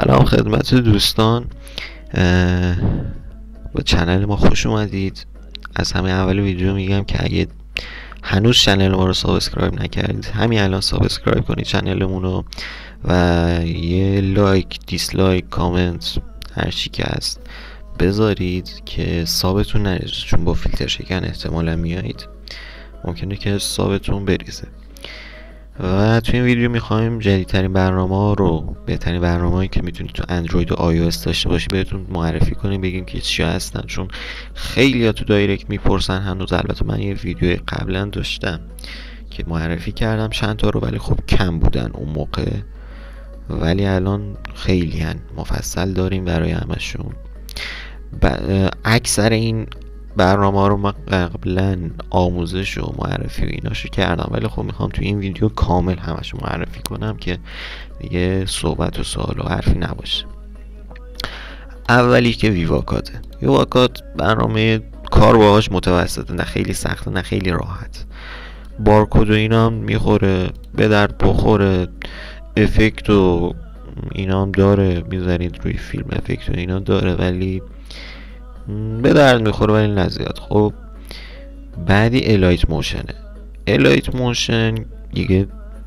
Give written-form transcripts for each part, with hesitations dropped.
سلام خدمت دوستان. با چنل ما خوش اومدید. از همه اول ویدیو میگم که اگه هنوز چنل ما رو سابسکرایب نکردید همین الان سابسکرایب کنید چنلمون رو و یه لایک، دیسلایک، کامنت، هر چی که هست بذارید که سابتون نریزه، چون با فیلتر شکن احتمالا میایید، ممکنه که سابتون بریزه. و توی این ویدیو میخوایم جدیدترین برنامه رو، بهترین برنامه‌ای که میتونید تو اندروید و iOS داشته باشی بهتون معرفی کنیم، بگیم که چیا هستن، چون خیلی ها تو دایرکت میپرسن هنوز. البته من یه ویدیو قبلا داشتم که معرفی کردم چند تا رو، ولی خب کم بودن اون موقع، ولی الان خیلی هن مفصل داریم برای همشون. اکثر این برنامه رو من قبلا آموزش و معرفی و ایناشو کردم، ولی خب میخوام توی این ویدیو کامل همشو معرفی کنم که دیگه صحبت و سوال و حرفی نباشه. اولی که ویواکات برنامه کار باهاش متوسطه، نه خیلی سخته نه خیلی راحت. بارکد و اینا هم میخوره، به درد بخوره، افکت و اینا هم داره، میذارید روی فیلم افکت و اینا داره، ولی به درد میخوره ولی نزیاد. خب بعدی الایت موشنه. الایت موشن دیگه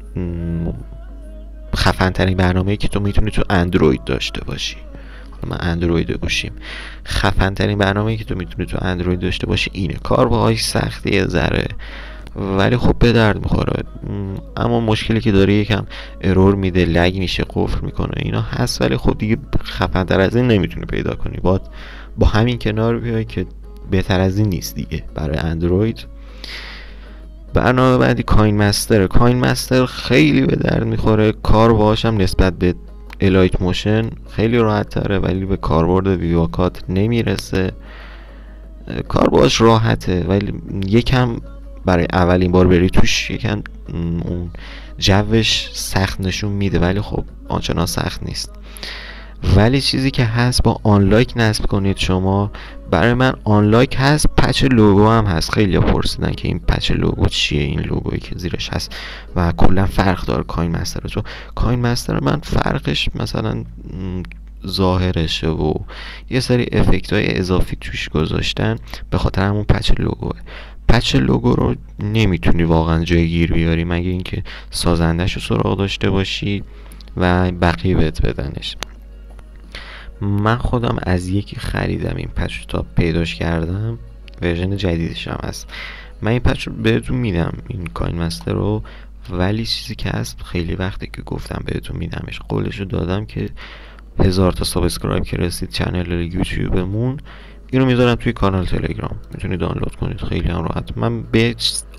خفن ترین برنامه‌ای که تو میتونی تو اندروید داشته باشی. من اندروید گوشیم، خفن ترین برنامه‌ای که تو میتونی تو اندروید داشته باشی اینه. کار باهاش سخته یه ذره، ولی خب به درد میخوره. اما مشکلی که داره یکم ارور میده، لگ میشه، قفل میکنه، اینا هست، ولی خب دیگه خفن تر از این نمیتونی پیدا کنی. با همین کنار بیای که بهتر از این نیست دیگه برای اندروید. برنامه بعدی کاین مستر خیلی به درد میخوره. کار باهاش هم نسبت به الایت موشن خیلی راحت تره، ولی به کاربرد ویواکات نمیرسه. کار باهاش راحته، ولی یکم برای اولین بار بری توش یکم اون جوش سخت نشون میده، ولی خب آنچنان سخت نیست. ولی چیزی که هست با آنلایک نصب کنید شما. برای من آنلایک هست، پچ لوگو هم هست. خیلی پرسیدن که این پچ لوگو چیه، این لوگویی که زیرش هست و کلا فرق داره کاین مستر رو. کاین مستر من فرقش مثلا ظاهرشه و یه سری افکت های اضافی توش گذاشتن به خاطر همون پچ لوگوه. پچ لوگو رو نمیتونی واقعا جای گیر بیاری مگه اینکه سازندش رو سراغ داشته باشی و بقیه بهت بدنش. من خودم از یکی خریدم این پچ رو، تا پیداش کردم ورژن جدیدش هم هست. من این پچ رو بهتون میدم، این کاین مستر رو، ولی چیزی که هست خیلی وقته که گفتم بهتون میدمش، قولش رو دادم که 1000 تا سابسکرایب که رسید چنل یوتیوبمون اینو میذارم توی کانال تلگرام، میتونید دانلود کنید خیلی هم راحت. من به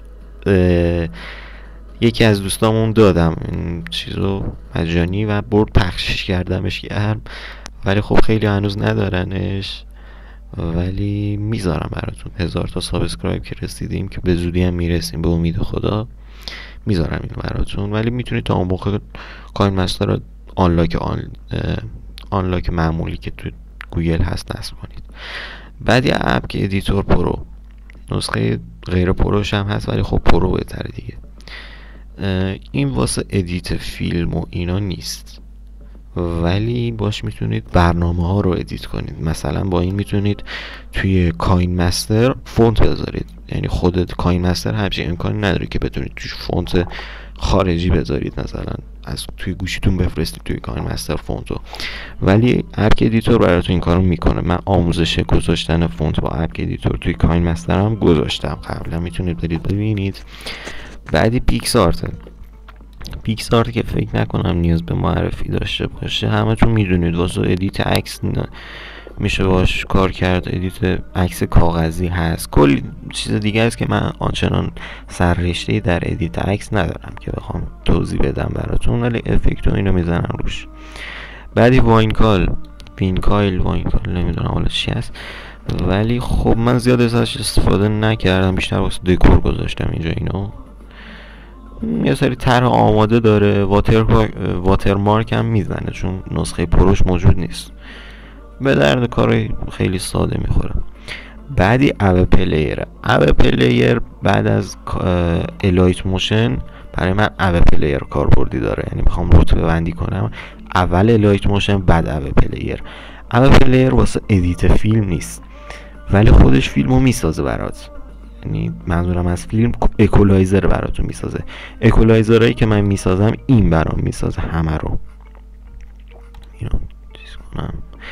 یکی از دوستامون دادم این چیزو مجانی و برد پخشش کردمش گرم، ولی خب خیلی هنوز ندارنش، ولی میذارم براتون. 1000 تا سابسکرایب که رسیدیم که به زودی هم میرسیم به امید خدا، میذارم اینو براتون. ولی میتونید تا اون موقع کاین مستر رو آنلاک معمولی که تو گوگل هست نصب کنید. بعد یه اپ که ادیتور پرو، نسخه غیر پروش هم هست ولی خب پرو بهتره دیگه. این واسه ادیت فیلم و اینا نیست، ولی باش میتونید برنامه ها رو ادیت کنید. مثلا با این میتونید توی کاین مستر فونت بذارید، یعنی خودت کاین مستر همچین امکانی نداره که بتونید توش فونت خارجی بذارید، مثلا از توی گوشیتون بفرستید توی کاین مستر فونتو، ولی اپ ادیتور براتون این کارو میکنه. من آموزش گذاشتن فونت با اپ ادیتور توی کاین مستر هم گذاشتم قبلا، میتونید برید ببینید. بعدی پیکس آرت که فکر نکنم نیاز به معرفی داشته باشه، همتون میدونید واسه ادیت عکس میشه باش کار کرد. ادیت عکس کاغذی هست، کلی چیز دیگه است که من آنچنان سررشته‌ای در ادیت عکس ندارم که بخوام توضیح بدم براتون، ولی افکت و اینو میزنم روش. بعدی وینکال نمیدونم حالا چی هست، ولی خب من زیاد ازش استفاده نکردم، بیشتر واسه دکور گذاشتم اینجا. اینو یه سری طرح آماده داره، واترمارک هم میزنه چون نسخه پروش موجود نیست، به درد کار خیلی ساده میخوره. بعدی او پلیر بعد از الایت موشن برای من او پلیر کاربردی داره، یعنی میخوام رتبه بندی کنم. اول لایت موشن بعد او پلیر. او پلیر واسه ادیت فیلم نیست ولی خودش فیلمو میسازه برات. یعنی منظورم از فیلم اکولایزر براتون میسازه. اکولایزرایی که من میسازم این برام میسازه همه رو. اینو چیز کنم،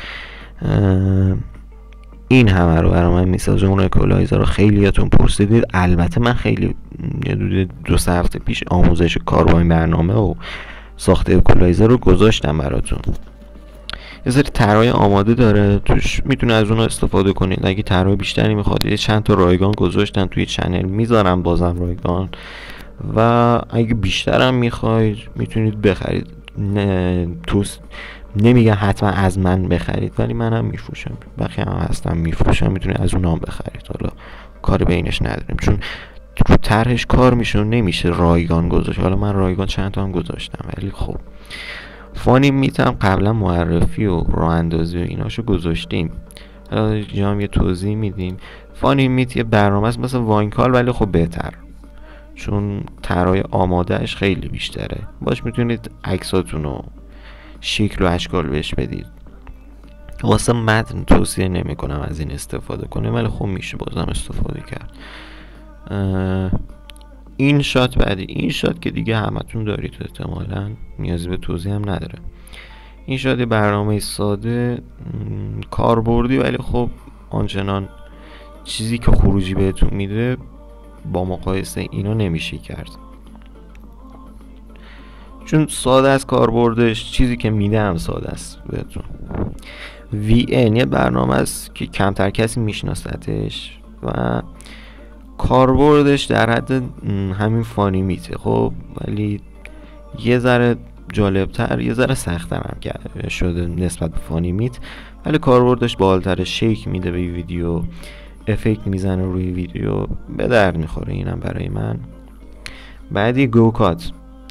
این همه رو برای من میسازه. اون اکولایزر رو خیلیاتون پرسیدید. البته من خیلی دو سه هفته پیش آموزش کار با این برنامه و ساخت اکولایزر رو گذاشتم براتون. یه سری طرحهای آماده داره توش، میتونه از اون استفاده کنید. اگه طرح بیشتری میخواد یه چند تا رایگان گذاشتن توی چنل، میذارم بازم رایگان، و اگه بیشترم میخواید میتونید بخرید. نمیگم حتما از من بخرید ولی منم میفروشم، بقیه هم هستم میفروشم، میتونید از اونام بخرید. حالا کاری بینش نداریم چون رو طرحش کار میشه و نمیشه رایگان گذاشت. حالا من رایگان چند تا هم گذاشتم ولی خب فانی میتم قبلا معرفی و راه اندازی و ایناشو گذاشتیم. حالا اینجا هم یه توضیح میدیم. فانی میت یه برنامه است مثل واینکال ولی خب بهتر، چون طرحهای آمادهش خیلی بیشتره. باش میتونید عکساتونو شکل و اشکال بهش بدید. واسه متن توصیه نمی کنم از این استفاده کنه ولی خب میشه بازم استفاده کرد. این شات بعدی، این شات که دیگه همتون دارید احتمالاً، نیازی به توضیح هم نداره. این شات برنامه ساده کاربردی ولی خب آنچنان چیزی که خروجی بهتون میده با مقایسه اینا نمیشه کرد، چون ساده است کاربردش، چیزی که میده هم ساده است بهتون. VN یه برنامه است که کمتر کسی میشناستش و کاربردش در حد همین فانی میته خب، ولی یه ذره جالبتر، یه ذره سخت‌تر هم شده نسبت به فانی میت، ولی کاربردش بالاتر، شیک میده به ویدیو، افکت میزنه روی ویدیو، به درد میخوره اینم برای من. بعدی گوکات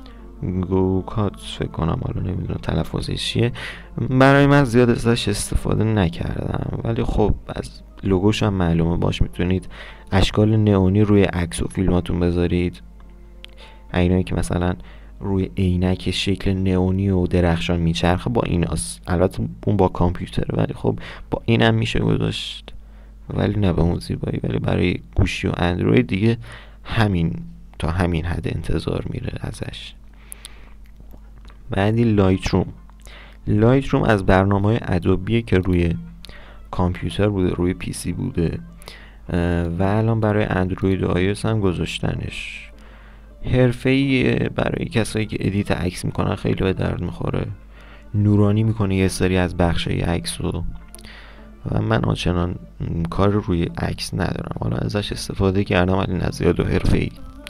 فکر کنم، حالا نمیدونم تلفظش چیه، برای من زیاد ازش استفاده نکردم ولی خب از لوگوش هم معلومه. باش میتونید اشکال نئونی روی عکس و فیلماتون بذارید، اینایی که مثلا روی عینک شکل نئونی و درخشان میچرخه با ایناست. البته اون با کامپیوتر ولی خب با اینم میشه گذاشت، ولی نه به اون زیبایی. ولی برای گوشی و اندروید دیگه همین تا همین حد انتظار میره ازش. بعدی لایت روم از برنامه‌های ادوبیه که روی کامپیوتر بوده، روی پی سی بوده و الان برای اندروید و آیوس هم گذاشتنش. حرفه‌ایه برای کسایی که ادیت عکس میکنن، خیلی به درد میخوره، نورانی میکنه یه سری از بخشای عکس رو و من آنچنان کار روی عکس ندارم، حالا ازش استفاده کردم ولی نه زیاد و حرفه‌ای.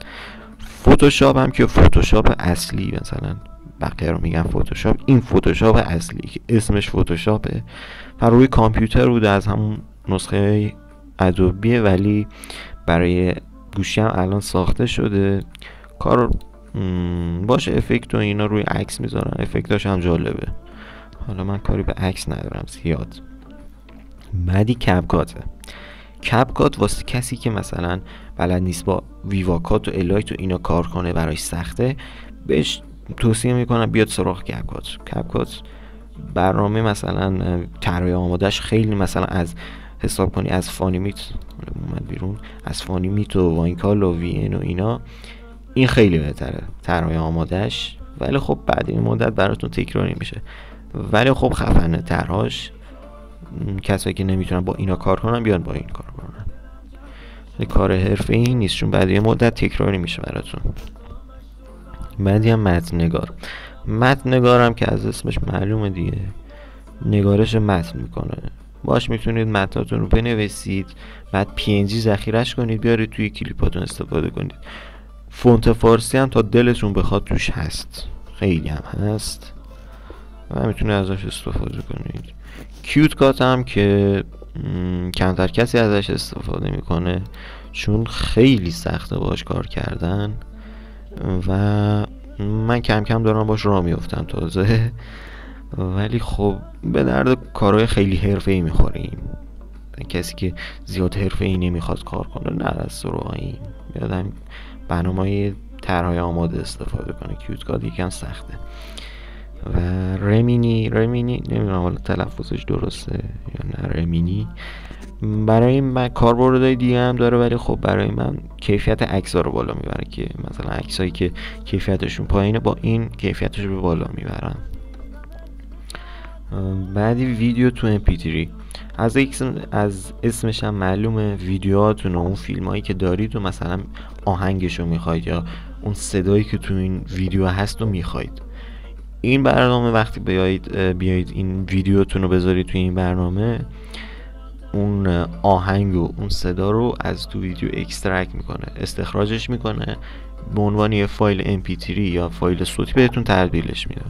فتوشاپ هم که فتوشاپ اصلی، مثلا بقیه رو میگن فتوشاپ، این فتوشاپ اصلی که اسمش فتوشاپه و روی کامپیوتر بوده، از همون نسخه ادوبیه ولی برای گوشی هم الان ساخته شده. کار باشه افکت و اینا روی عکس میذارن، افکتاش هم جالبه. حالا من کاری به عکس ندارم زیاد. بعدی کپکات واسه کسی که مثلا بلد نیست با ویواکات و الایت و اینا کار کنه، براش سخته، بهش توصیه میکنم بیاد سراغ کپکات. برنامه مثلا طراحی آمادهش خیلی مثلا از حساب کنی از فانیمیت اومد بیرون، از فانیمیت و واینکال و VN و اینا، این خیلی بهتره طراحی آمادهش، ولی خب بعد این مدت براتون تکراری میشه. ولی خب خفنه طرحاش، کسایی که نمیتونن با اینا کار کنن بیان با این کار کنن. کار حرفه‌ای نیست چون بعد یه مدت تکراری میشه براتون. بعدی هم متن نگارم که از اسمش معلومه دیگه، نگارش متن میکنه. باش میتونید متناتون رو بنویسید، بعد PNG ذخیره‌اش کنید بیارید توی کلیپاتون استفاده کنید. فونت فارسی هم تا دلتون بخواد توش هست، خیلی هم هست و میتونید ازش استفاده کنید. کیوت کات هم که کمتر کسی ازش استفاده میکنه چون خیلی سخته باش کار کردن و من کم کم دارم باش راه میفتم تازه، ولی خب به درد کارهای خیلی حرفه‌ای میخوریم. کسی که زیاد حرفه‌ای نمیخواد کار کنه نه از سراغ این، برنامه‌های طرح‌های آماده استفاده کنه. کیوت کات یکم سخته. و رمینی نمیدونم حالا تلفظش درسته یا نه، رمینی برای من کاربردهای دیگه هم داره، ولی خب برای من کیفیت عکس‌ها رو بالا میبره، که مثلا عکسایی که کیفیتشون پایینه با این کیفیتش رو بالا میبرن. بعدی ویدیو تو MP3. از اسمش هم معلومه ویدیوهاتون و اون فیلمایی که دارید و مثلا آهنگشو میخواید یا اون صدایی که تو این ویدیو هست رو میخواید. این برنامه وقتی بیایید این ویدیوتون رو بذارید توی این برنامه، اون آهنگ و اون صدا رو از تو ویدیو اکسترکت میکنه، استخراجش میکنه، به عنوان یه فایل MP3 یا فایل صوتی بهتون تبدیلش میده.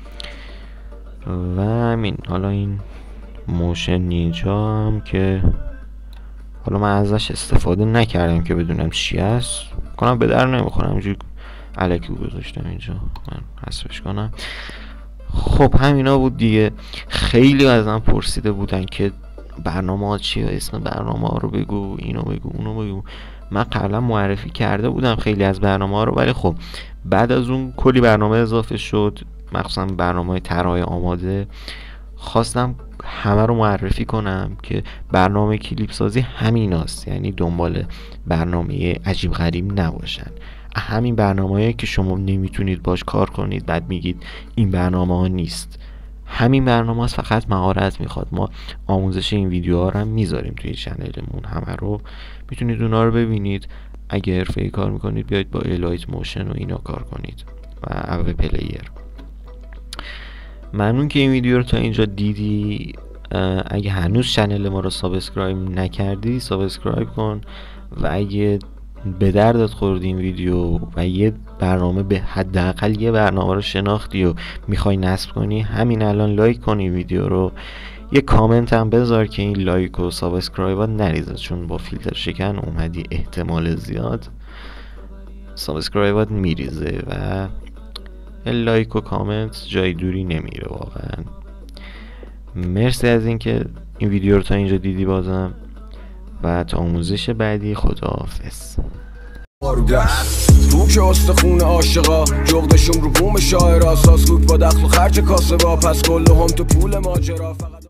و همین. حالا این موشن نینجا هم که حالا من ازش استفاده نکردم که بدونم چی هست، کنم به در نمیخورم، همینجوری الکی گذاشتم اینجا، من حذفش کنم. خب همینا بود دیگه. خیلی ازم پرسیده بودن که برنامه ها چیه، اسم برنامه ها رو بگو، اینو بگو، اونو بگو. من قبلا معرفی کرده بودم خیلی از برنامه ها رو، ولی خب بعد از اون کلی برنامه اضافه شد، مخصوصا برنامه طراحی آماده. خواستم همه رو معرفی کنم که برنامه کلیپ سازی همیناست، یعنی دنبال برنامه عجیب غریب نباشن. همین برنامه‌ای که شما نمیتونید باش کار کنید بعد میگید این برنامه ها نیست، همین برنامه هست، فقط مهارت میخواد. ما آموزش این ویدیوها رو هم میذاریم توی چنلمون، همه رو میتونید اونا رو ببینید. اگه حرفه‌ای کار میکنید بیاید با الایت موشن و اینا کار کنید و اوه پلیر. ممنون که این ویدیو رو تا اینجا دیدی. اگه هنوز چنل ما رو سابسکرایب نکردی سابسکرایب کن، و اگه به دردت خورد این ویدیو و یه برنامه، به حداقل یه برنامه رو شناختی و میخوای نصب کنی، همین الان لایک کنی ویدیو رو، یه کامنت هم بذار که این لایک و سابسکرایب ها نریزه، چون با فیلتر شکن اومدی احتمال زیاد سابسکرایبات میریزه و لایک و کامنت جای دوری نمیره واقعا. مرسی از اینکه این ویدیو رو تا اینجا دیدی بازم، و تا آموزش بعدی خداحافظ. تو که استخون عاشقا جغدشون رو بوم شاعرا، ساسکوک با دخل و خرج کاسبا، پس کل هم تو پول ماجرا.